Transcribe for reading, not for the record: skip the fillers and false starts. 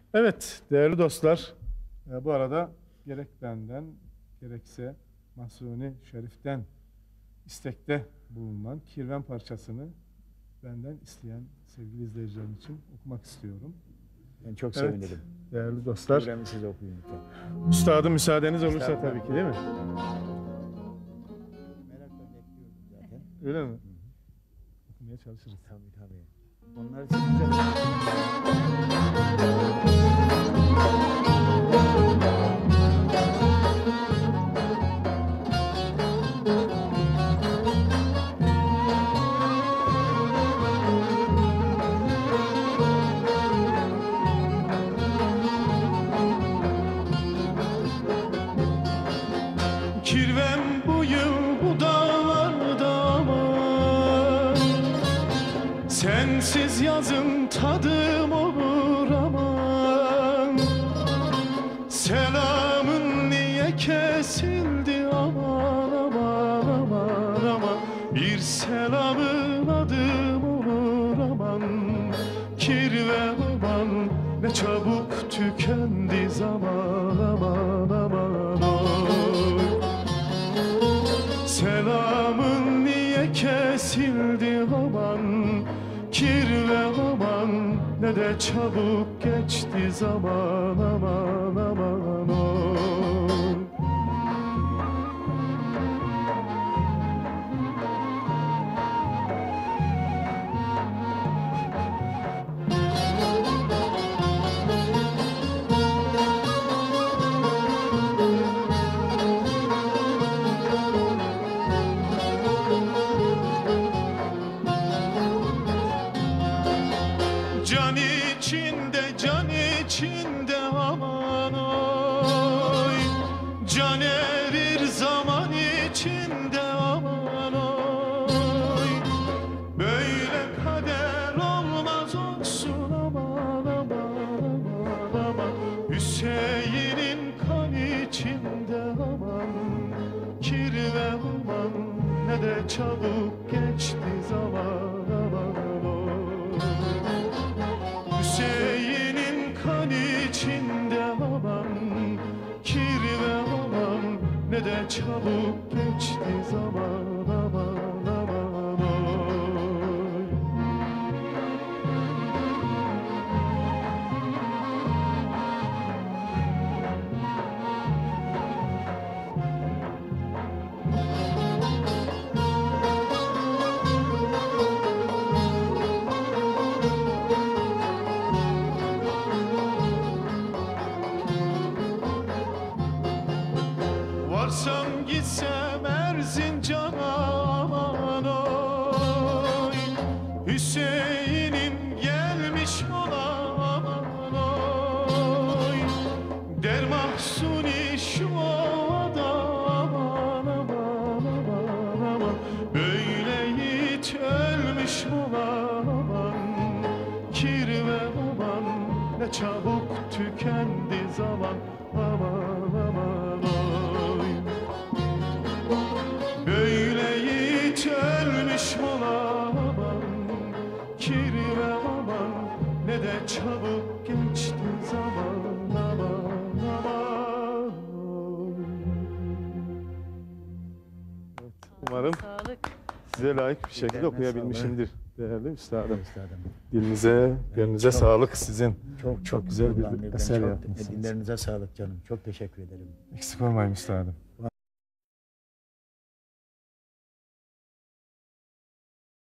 Evet, değerli dostlar, bu arada gerek benden, gerekse Mahsuni Şerif'ten istekte bulunan Kirven parçasını benden isteyen sevgili izleyicilerim için okumak istiyorum. Ben çok Evet, sevinirim. değerli dostlar. Kirvemi siz okuyun lütfen. Üstadım müsaadeniz olursa Estağfurullah. tabii ki, değil mi? Merakla bekliyordum zaten. Öyle mi? Okumaya çalışırız. Tabii. Onları siz güzel. Kirvem bu yıl bu dağlarda aman, sensiz yazın tadım olur aman. Selamın niye kesildi aman aman aman aman. Bir selamın adım olur aman. Kirvem aman, ne çabuk tükendi zaman aman aman oy. Selamın niye kesildi aman, kirve aman, ne de çabuk geçti zaman aman aman oy. Can içinde aman oy. Can erir zaman içinde aman oy. Böyle kader olmaz olsun aman aman aman aman. Hüseyin'in kan içinde aman, kirve aman, ne de çabuk geçti zaman aman oy. Hüseyin'in kan içinde aman, kirve aman, ne de çabuk geçti zaman aman aman oy. Varsam gitsem Erzincan'a aman oy. Hüseyin'in gelmiş ola aman oy. Der Mahsuni şu ovada aman aman aman aman. Böyle yiğit ölmüş ola aman, kirve aman, ne çabuk tükendi zaman aman aman oy. Böyle yiğit ölmüş ola aman, kirve aman, ne de çabuk geçti zaman aman aman oy. Evet, umarım Sağlık. size layık bir şekilde Üzerine okuyabilmişimdir değerli üstadım. Üstadım. Dilinize, gönlünüze Çok- sağlık sizin. Çok güzel bir kullandım. eser Çok yapmışsınız. Dillerinize sağlık canım. Çok teşekkür ederim. Eksik olmayın üstadım. Bu